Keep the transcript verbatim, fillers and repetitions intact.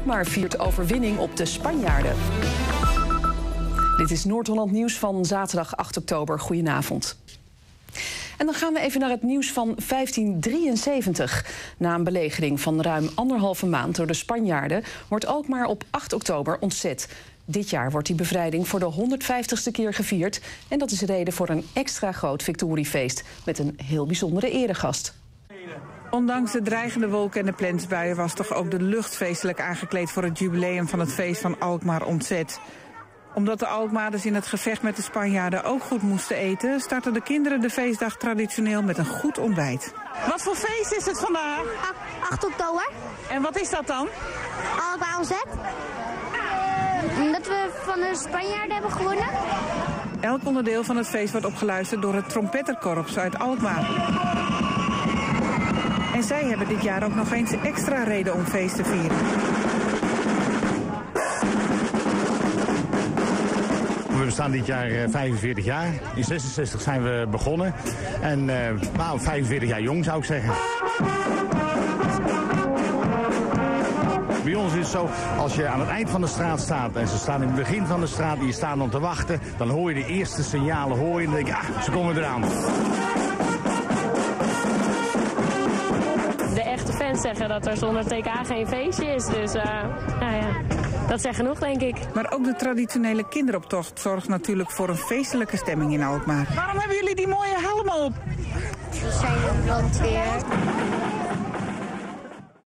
Alkmaar viert overwinning op de Spanjaarden. Dit is Noord-Holland Nieuws van zaterdag acht oktober. Goedenavond. En dan gaan we even naar het nieuws van vijftien drieënzeventig. Na een belegering van ruim anderhalve maand door de Spanjaarden wordt Alkmaar op acht oktober ontzet. Dit jaar wordt die bevrijding voor de honderdvijftigste keer gevierd. En dat is reden voor een extra groot victoriefeest met een heel bijzondere eregast. Ondanks de dreigende wolken en de plensbuien was toch ook de lucht feestelijk aangekleed voor het jubileum van het feest van Alkmaar ontzet. Omdat de Alkmaarders in het gevecht met de Spanjaarden ook goed moesten eten, starten de kinderen de feestdag traditioneel met een goed ontbijt. Wat voor feest is het vandaag? acht oktober. En wat is dat dan? Alkmaar ontzet. Omdat we van de Spanjaarden hebben gewonnen. Elk onderdeel van het feest wordt opgeluisterd door het trompetterkorps uit Alkmaar. En zij hebben dit jaar ook nog eens extra reden om feest te vieren. We bestaan dit jaar vijfenveertig jaar. In zesenzestig zijn we begonnen. En uh, nou, vijfenveertig jaar jong zou ik zeggen. Bij ons is het zo, als je aan het eind van de straat staat en ze staan in het begin van de straat en je staat om te wachten, dan hoor je de eerste signalen hoor je en dan denk je, ah, ze komen eraan. De echte fans zeggen dat er zonder T K geen feestje is, dus uh, nou ja, dat zegt genoeg, denk ik. Maar ook de traditionele kinderoptocht zorgt natuurlijk voor een feestelijke stemming in Alkmaar. Waarom hebben jullie die mooie helmen op? We zijn een brandweer.